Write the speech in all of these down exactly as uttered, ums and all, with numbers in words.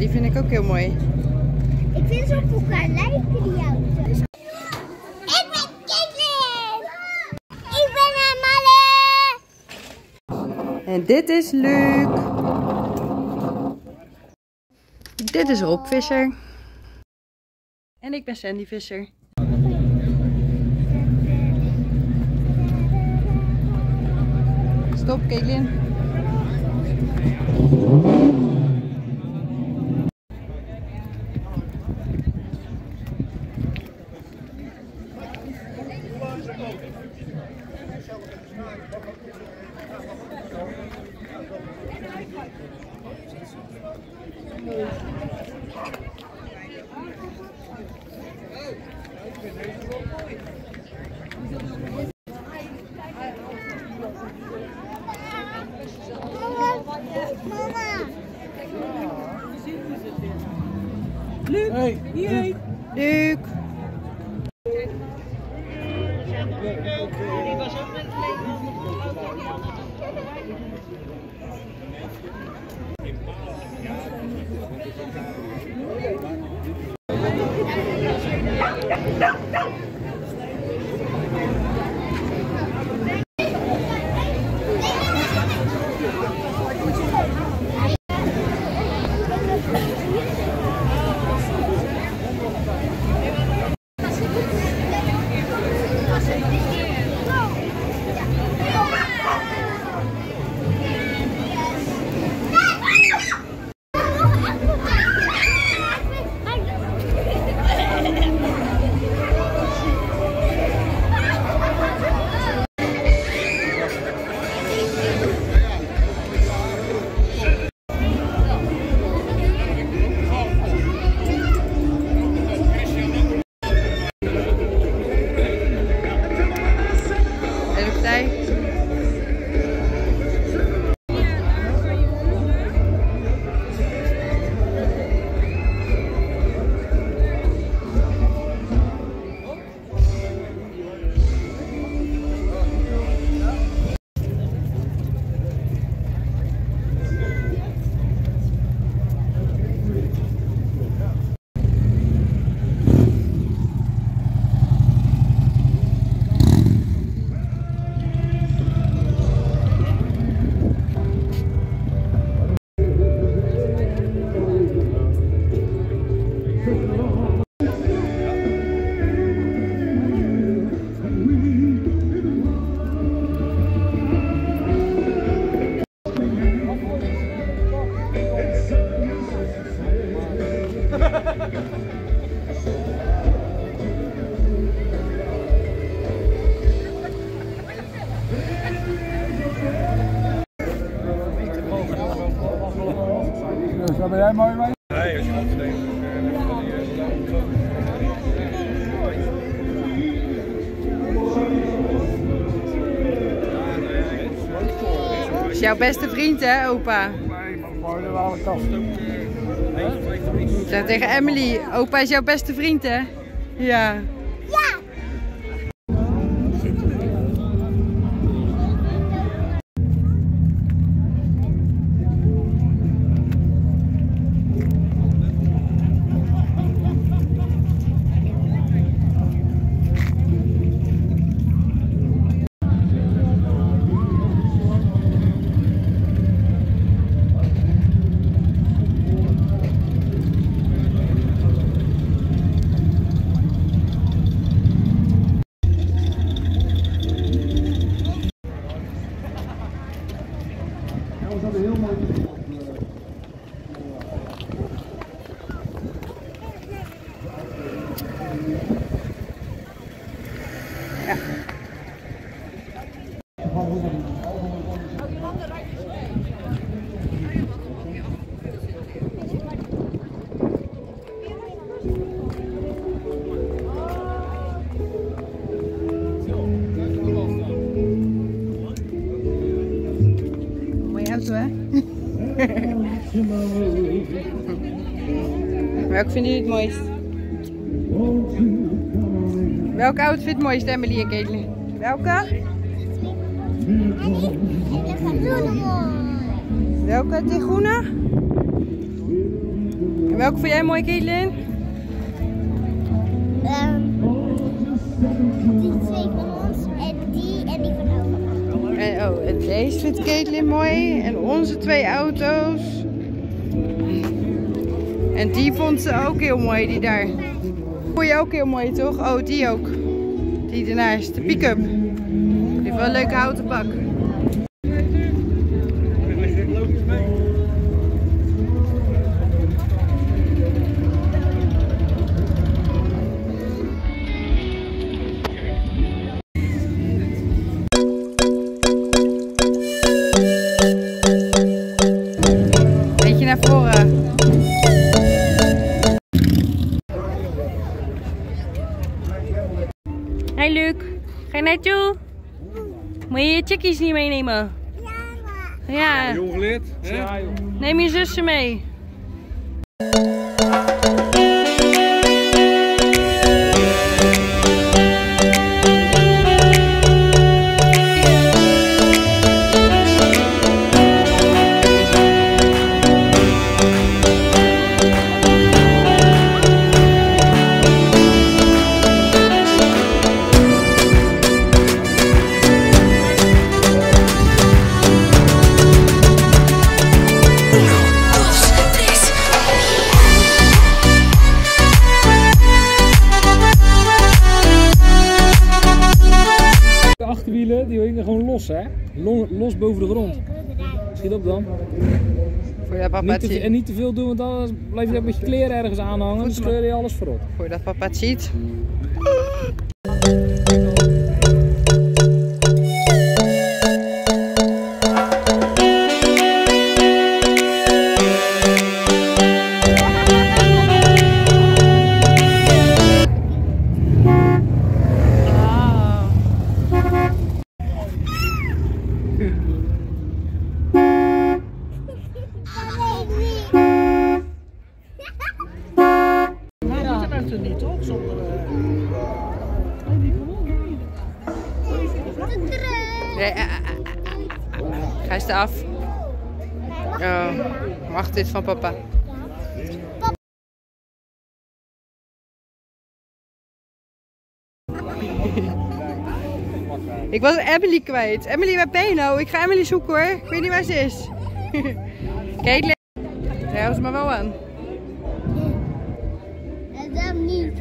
die vind ik ook heel mooi. Ik vind ze op elkaar lijken, die auto's. Ik ben Caitlin! Ik ben Amalie! En dit is Luc. Dit is Rob Visser. En ik ben Sandy Visser. Stop, Caitlin. Luc, hey. Hier. Luc. Die was ook met Daar ben jij mooi mee? Nee, als je moet denken. Is jouw beste vriend, hè, opa? Nee, maar mooi aan alle kanten. Zeg tegen Emily, opa is jouw beste vriend, hè? Ja. Ja! Welke vinden jullie het mooist? Welke outfit het mooist, Emily en Caitlin? Welke? Welke? Die groene? En welke vond jij mooi, Caitlin? Um, die twee van ons en die en die van oma. En, oh, en deze vindt Caitlin mooi. En onze twee auto's. En die vond ze ook heel mooi, die daar. Vond je ook heel mooi, toch? Oh, die ook. Die ernaast, de pick-up. Die heeft wel een leuke houten bak. Beetje naar voren. Hey Luc, ga je naartoe? Moet je je chickies niet meenemen? Ja. Ja. Jong geleerd, hè? Ja, joh. Neem je zussen mee. De achterwielen die hingen gewoon los, hè? Los boven de grond. Schiet op dan. Voor dat papa Niet het te, ziet. en niet te veel doen, want anders blijf je ook met je kleren ergens aanhangen. Dan scheur je alles verrot. Voor dat papa het ziet. Nee, ah, ah, ah, ah. Ga eens af. Oh, wacht dit van papa. Ik was Emily kwijt. Emily, waar ben je nou? Ik ga Emily zoeken hoor. Ik weet niet waar ze is. Kijk, daar houdt ze maar wel aan. En dan niet.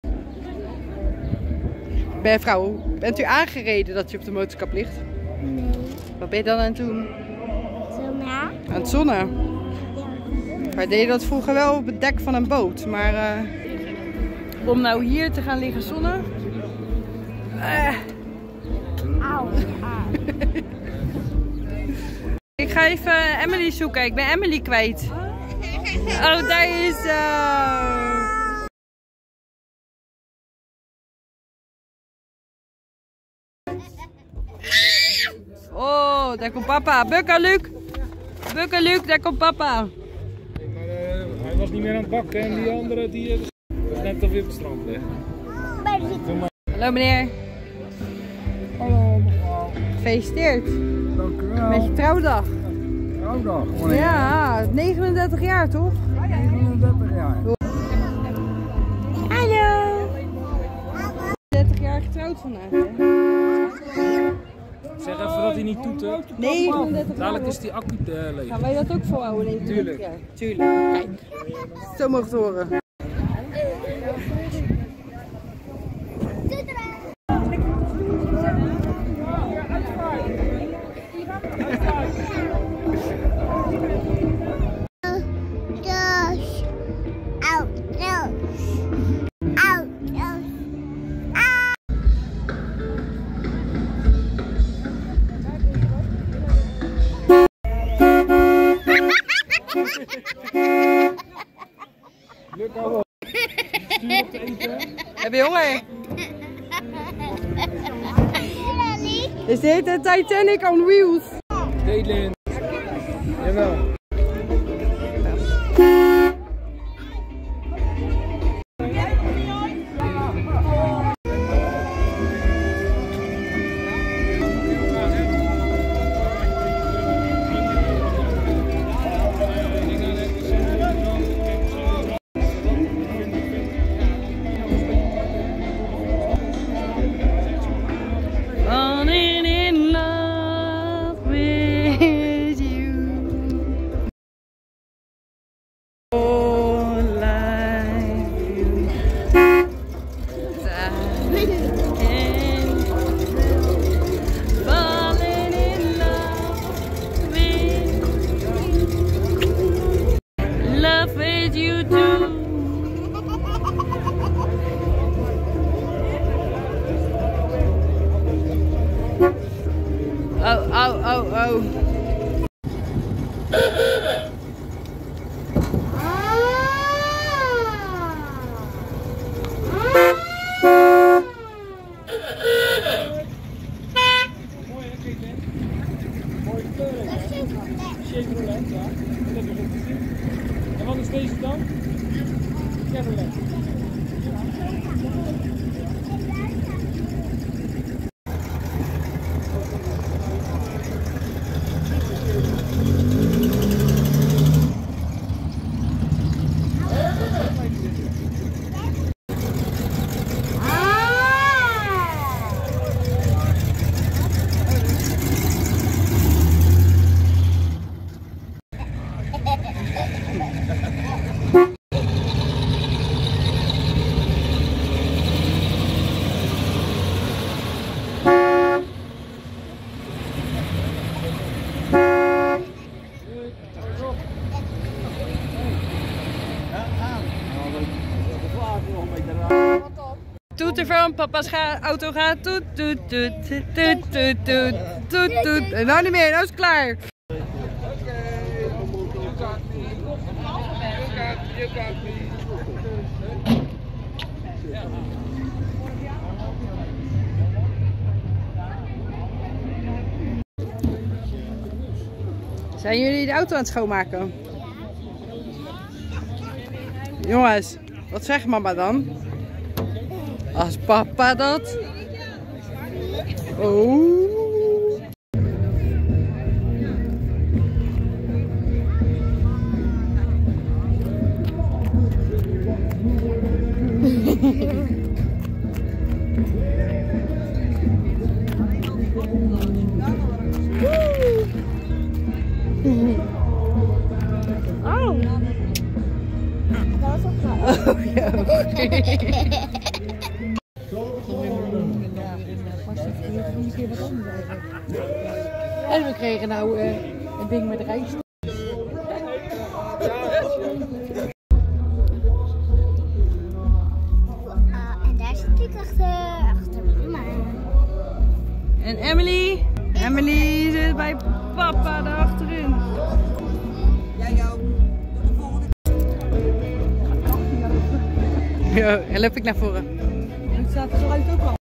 Ben vrouw, bent u aangereden dat u op de motorkap ligt? Nee. Wat ben je dan aan het doen? Zo na? Aan het zonnen? Wij deden dat vroeger wel op het dek van een boot, maar uh, om nou hier te gaan liggen zonnen. Uh. Auw. Ik ga even Emily zoeken, ik ben Emily kwijt. Oh, daar is ze. Oh, daar komt papa. Bukken, Luc. Bukken, Luc, daar komt papa. Maar uh, hij was niet meer aan het bakken en die andere die uh, was net alweer op het strand liggen. Hallo meneer. Hallo mevrouw. Gefeliciteerd Dank u wel. met je trouwdag. Trouwdag. Wanneer? Ja, negenendertig jaar toch? negenendertig jaar. Hallo. dertig jaar getrouwd vandaag. Hè? Zeg even dat hij niet toetert. negenendertig jaar. Dadelijk is die accu uh, leeg. Gaan wij dat ook volhouden? negenendertig Tuurlijk. jaar? Tuurlijk. Kijk. Zo mogen het horen. Luc, hou op. Stuur op te eten. Heb je honger? Is dit de Titanic on wheels? Caitlin. Jawel. with you too. Oh, oh, oh, oh. Chevrolet, ja. Dat is goed te zien. En wat is deze dan? Chevrolet. Toeter van papa's ga auto gaat toet toet toet toet toet toet toet toet. En nou niet meer, nou is het klaar. Zijn jullie de auto aan het schoonmaken? Jongens, wat zegt mama dan? Als papa dat? Oh. Oh. Dat was ook wel. Oh ja. En we kregen nou uh, een ding met rijst. Uh, en daar zit ik achter, achter mama. En Emily? Emily zit bij papa daar achterin. Jij ook. Ja, en loop ik naar voren. Het staat er zo uit ook al.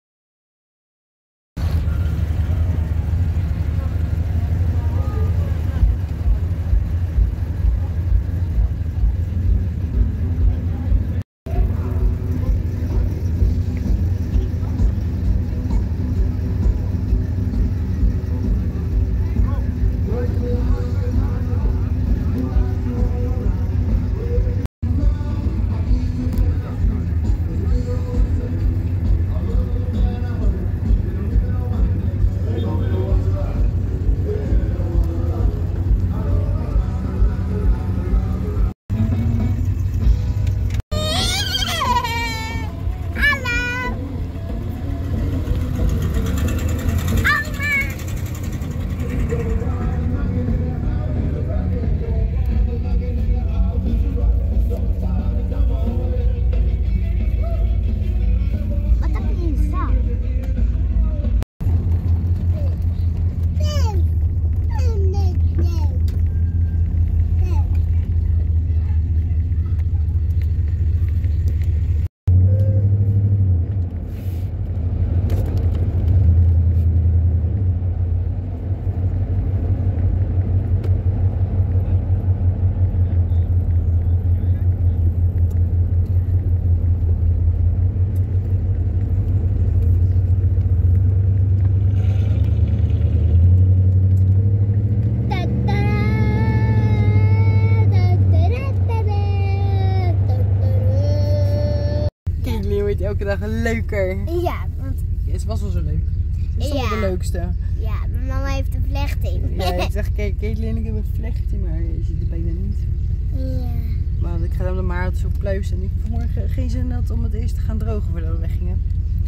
Elke dag leuker. Ja, want... Het was wel zo leuk. Het is toch Ja. wel de leukste. Ja, mijn mama heeft een vlechting. Ja, ik zeg, kijk, Caitlin, ik heb een vlechting, maar je ziet het bijna niet. Ja. Maar ik ga dan de maart zo pluizen en ik heb vanmorgen geen zin had om het eerst te gaan drogen voordat we weggingen.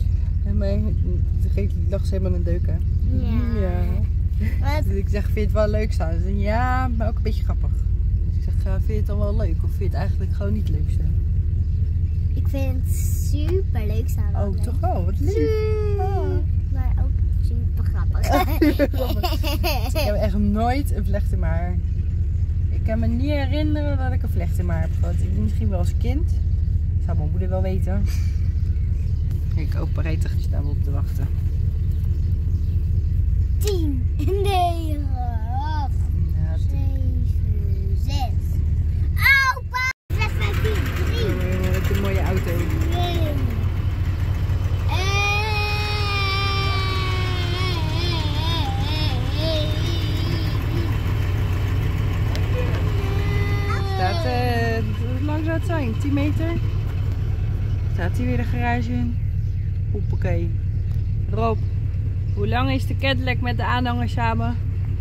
En mijn Caitlin lag ze helemaal in de deuken. Ja. Ja. Wat? Dus ik zeg, vind je het wel leuk staan? Ze zei, ja, maar ook een beetje grappig. Dus ik zeg Ga, vind je het dan wel leuk of vind je het eigenlijk gewoon niet leuk zo? Ik vind het super leuk samen. Oh, toch wel? Wat lief. Oh. Maar ook super grappig. Ik heb echt nooit een vlecht in mijn haar. Ik kan me niet herinneren dat ik een vlecht in mijn haar heb gehad. Ik misschien wel als kind. Dat zou mijn moeder wel weten. Kijk, opa rijtuigje staan we op te wachten. tien, negen, acht, Ja, zeven, zes. Opa! zes, vijf, vier, drie, wat een mooie auto. twee. Staat, uh, hoe lang zou het zijn? tien meter? Staat hier weer de garage in? Hoppakee. Rob, hoe lang is de Cadillac met de aanhanger samen?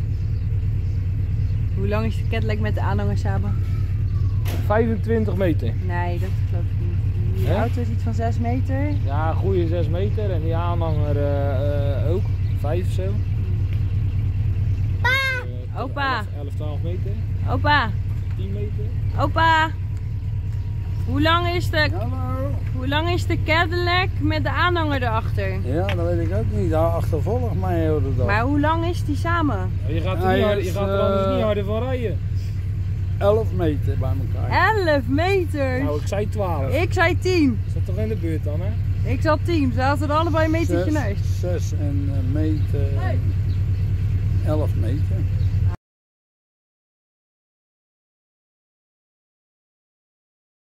Hoe lang is de Cadillac met de aanhanger samen? vijfentwintig meter. Nee, dat geloof ik niet. Die Hè? auto is iets van zes meter. Ja, goede zes meter en die aanhanger uh, uh, ook. vijf of zo. Uh, Opa. elf, twaalf meter. Opa, tien meter. opa. Hoe lang is de, Hallo. hoe lang is de Cadillac met de aanhanger erachter? Ja, dat weet ik ook niet. Daar achtervolgt mij heel de dag. Maar hoe lang is die samen? Je gaat er, Hij niet harder, je is, gaat er anders uh, niet harder van rijden. elf meter bij elkaar. elf meter. Nou, ik zei twaalf. Ik zei tien. Is dat toch in de buurt dan, hè? Ik zat tien. Ze zaten er allebei een metertje naast. zes en een meter. elf meter.